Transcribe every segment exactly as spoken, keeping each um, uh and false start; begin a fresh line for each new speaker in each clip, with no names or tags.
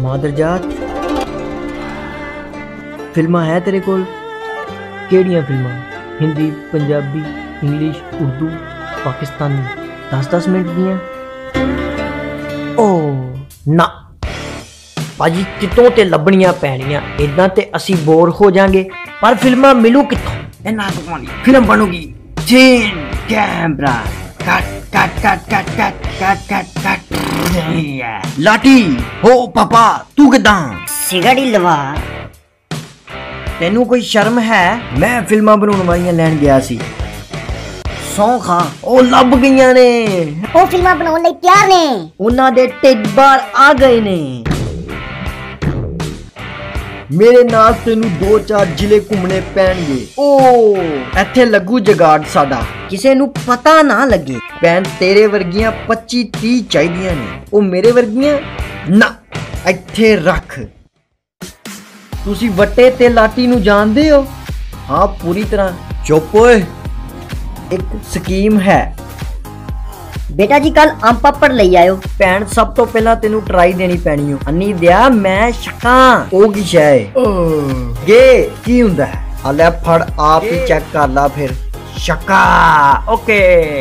मादरजात फिल्मां है तेरे कोल? केड़ियां फिल्मां? हिंदी, पंजाबी, इंग्लिश, उर्दू, पाकिस्तानी? दस दस मिनट दियां? ओ ना भाजी, कितों ते लभनियां पैणियां, इदां ते असी बोर हो जाएंगे। पर फिल्मां मिलू कितों? इन्ना तो फिल्म बनूगी scene camera cut cut cut cut cut cut cut cut लाठी हो पापा तू किदां सिगड़ी लवा तेनू कोई शर्म है? मैं फिल्मां बनाने वालियां लैन गया सी सौ खा ओ लभ गईयां ने ओ फिल्मां बनाउण लई तैयार ने उन्हां दे टिड्ड बाहर आ गए ने मेरे नाल तेनू दो चार जिले घूमने पैणगे ओ इत्थे लगू जगाड़ साडा किसे नू पता ना लगे भैन तेरे वर्गियां पच्ची तीह चाहिदियां ने ओ मेरे वर्गियां ना इत्थे रख तुसी वट्टे ते लाटी नू जानदे हो हाँ पूरी तरह चुप ओए एक स्कीम है बेटा जी कल आम पापड़ ले आयो भैन सब तो पहला तेनू ट्राई देनी पैनी हो अन्नी दिया मैं शक्का ओ की शै गे की हुंदा है आले फड़ आप ही चेक कर ला फिर शक्का ओके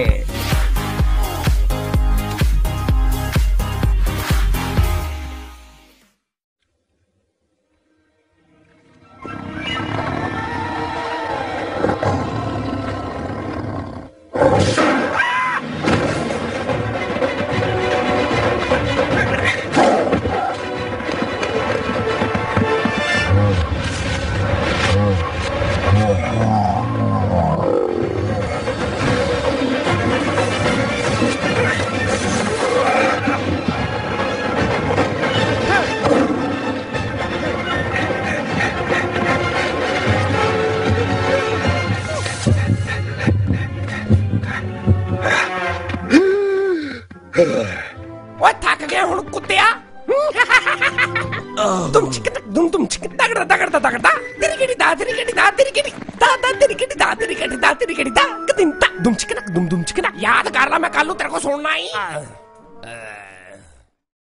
ओए थक गया हुण कुत्तिया तुम चिक तुम तुम चिक तगड़ा तगड़ा तगड़ा तेरी केड़ी दा तेरी केड़ी दा तेरी केड़ी दा दा तेरी केड़ी दा तेरी केड़ी दा तेरी केड़ी दा कदिन ता दुम चिक दुम दुम चिक याद कर ला मैं कल तेरे को सुनना ही